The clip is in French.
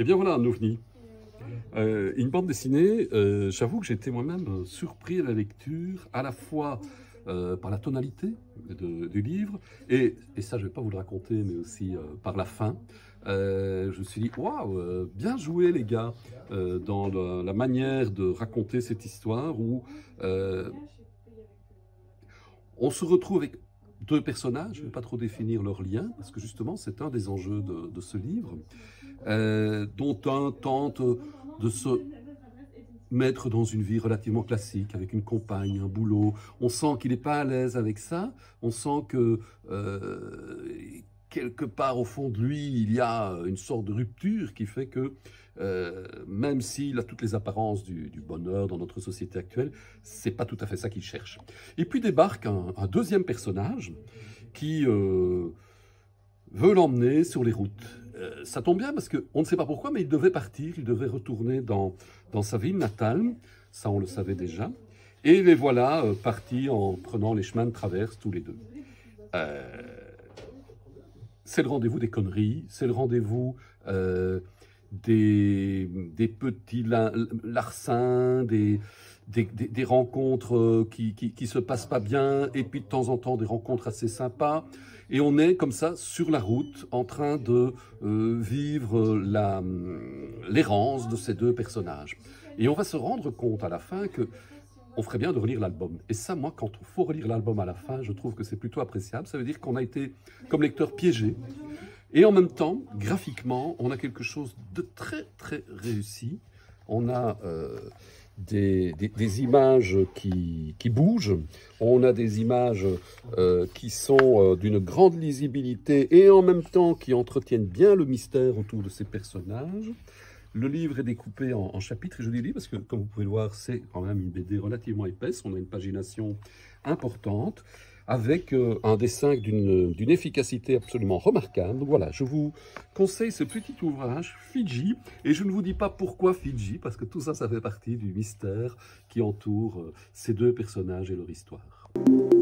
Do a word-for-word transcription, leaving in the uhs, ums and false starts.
bien voilà un ovni. Euh, une bande dessinée, euh, j'avoue que j'étais moi-même surpris à la lecture, à la fois euh, par la tonalité de, du livre, et, et ça je ne vais pas vous le raconter, mais aussi euh, par la fin. Euh, je me suis dit, waouh, euh, bien joué les gars, euh, dans la, la manière de raconter cette histoire où euh, on se retrouve avec deux personnages, je ne vais pas trop définir leur lien, parce que justement c'est un des enjeux de, de ce livre, euh, dont un tente de se mettre dans une vie relativement classique, avec une compagne, un boulot. On sent qu'il n'est pas à l'aise avec ça, on sent que euh, quelque part au fond de lui, il y a une sorte de rupture qui fait que euh, même s'il a toutes les apparences du, du bonheur dans notre société actuelle, c'est pas tout à fait ça qu'il cherche. Et puis débarque un, un deuxième personnage qui euh, veut l'emmener sur les routes. Euh, ça tombe bien parce qu'on ne sait pas pourquoi, mais il devait partir, il devait retourner dans, dans sa ville natale, ça on le savait déjà, et les voilà euh, partis en prenant les chemins de traverse tous les deux. Euh, c'est le rendez-vous des conneries, c'est le rendez-vous euh, des, des petits larcins, des, des, des, des rencontres qui, qui, qui se passent pas bien, et puis de temps en temps des rencontres assez sympas. Et on est comme ça sur la route en train de euh, vivre l'errance de ces deux personnages. Et on va se rendre compte à la fin que on ferait bien de relire l'album. Et ça, moi, quand il faut relire l'album à la fin, je trouve que c'est plutôt appréciable. Ça veut dire qu'on a été, comme lecteur, piégé. Et en même temps, graphiquement, on a quelque chose de très, très réussi. On a euh, des, des, des images qui, qui bougent. On a des images euh, qui sont euh, d'une grande lisibilité et en même temps qui entretiennent bien le mystère autour de ces personnages. Le livre est découpé en, en chapitres, et je dis livre parce que, comme vous pouvez le voir, c'est quand même une B D relativement épaisse. On a une pagination importante, avec euh, un dessin d'une d'une efficacité absolument remarquable. Donc voilà, je vous conseille ce petit ouvrage, Fidji, et je ne vous dis pas pourquoi Fidji, parce que tout ça, ça fait partie du mystère qui entoure euh, ces deux personnages et leur histoire.